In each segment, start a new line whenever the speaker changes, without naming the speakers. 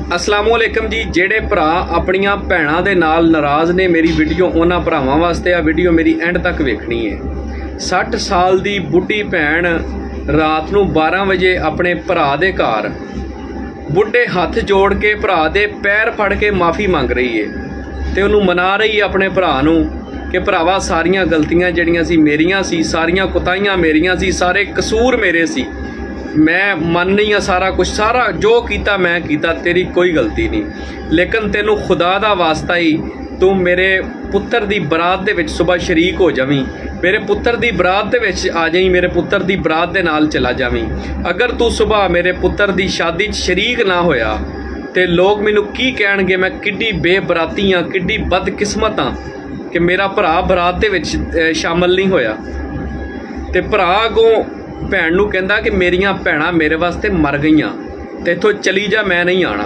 असलामुअलैकुम जी। जेड़े भरा अपनियां भैणां दे नाल नाराज़ ने मेरी वीडियो उन्हां भरावां वास्ते आ वीडियो मेरी एंड तक वेखनी है। 60 साल दी बुढ़ी भैन रात नूं 12 वजे अपने भरा दे घर बुढ़े हथ जोड़ के भरा दे पैर फड़ के माफ़ी मंग रही है ते उन्हूं मना रही है अपने भरा नूं कि भरावा सारियां गलतियां जड़ियां सी मेरियां सी, सारियां कुताइयां मेरियां सी, सारे कसूर मेरे सी। मैं मननी हाँ सारा कुछ, सारा जो किया मैं किया, तेरी कोई गलती नहीं। लेकिन तेनू खुदा दा वास्ता ही तू मेरे पुत्र दी बरात दे विच सुबह शरीक हो जावीं, मेरे पुत्र दी बरात दे विच आ जाईं, मेरे पुत्र दी बरात दे नाल चला जावीं। अगर तू सुबह मेरे पुत्र दी शादी च शरीक ना होया ते लोग मैनू की कहणगे मैं किड्डी बेबराती हाँ, किड्डी बदकिस्मत हाँ कि मेरा भरा बरात दे विच शामिल नहीं होया। ते भरा अगों भैन नूं कहंदा कि मेरियां भैणां मेरे वास्ते मर गईयां ते इत्थों चली जा, मैं नहीं आना।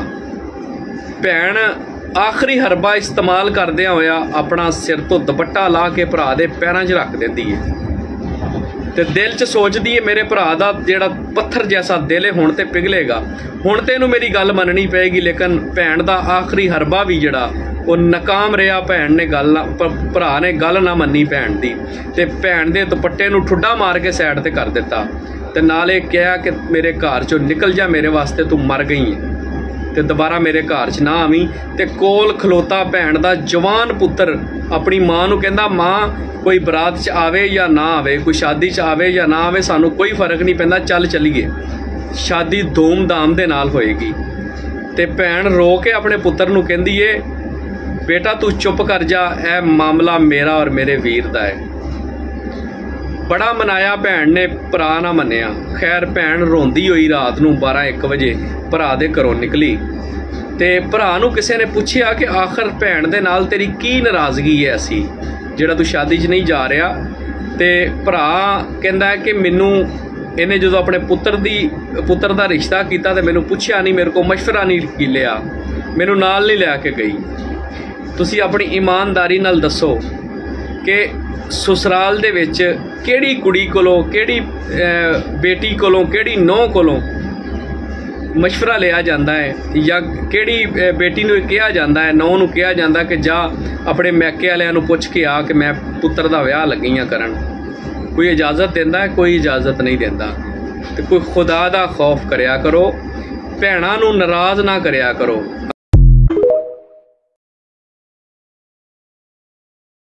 भैन आखिरी हरबा इस्तेमाल करदिया होया अपना सिर तो दुपट्टा ला के भरा दे पैरां 'च रख दिंदी है ते दिल च सोचदी है मेरे भरा दा जिहड़ा पत्थर जैसा दिल है हुण ते पिघलेगा, हुण ते इहनूं मेरी गल मननी पेगी। लेकिन भैन दा आखिरी हरबा भी जिहड़ा वो नाकाम रहा। भैन ने गल ना, भरा ने गल ना मन्नी भैन दी ते भैन दे दुपट्टे नूं ठुड्डा मार के साइड ते कर दिता ते नाले कहा कि मेरे घर चों निकल जा, मेरे वास्ते तू मर गई है ते दोबारा मेरे घर च ना आवीं। ते कोल खलोता भैन दा जवान पुत्र अपनी मां नूं कहंदा मां कोई बरात च आवे या ना आवे, कोई शादी च आवे या ना आवे, सानू कोई फर्क नहीं पैंदा, चल चलीए, शादी धूमधाम दे नाल होएगी। ते भैन रो के अपने पुत्र नूं कहंदी है बेटा तू चुप कर जा, ए मामला मेरा और मेरे वीर दा है। बड़ा मनाया भैन ने, भरा ना मन्निया। खैर भैन रोंदी हुई रात नूं 12-1 वजे भरा दे घरों निकली ते भरा नूं किसी ने पूछया कि आखिर भैन दे नाल तेरी की नाराज़गी है ऐसी जिहड़ा तू शादी च नहीं जा रहा। ते भरा कहंदा है कि मैनू इन्हें जो अपने पुत्र दा रिश्ता किया तो मैनू पूछया नहीं, मेरे को मशवरा नहीं लिया, मैनू नाल नहीं लैके गई। तुसी अपनी ईमानदारी नाल दसो कि ससुराल दे विच किहड़ी कुड़ी कोलों, किहड़ी बेटी कोलों, किहड़ी नौह कोलों मशवरा लिया जाता है या किहड़ी बेटी नूं कहा जाता है, नौह नूं कहा जाता कि जा अपने मैके वालियां नूं पुछ के आ कि मैं पुत्र दा विआह लगी हाँ करन। कोई इजाज़त देंदा है, कोई इजाज़त नहीं देंदा। ते कोई खुदा दा खौफ करया करो, भैणां नूं नाराज़ ना करया करो।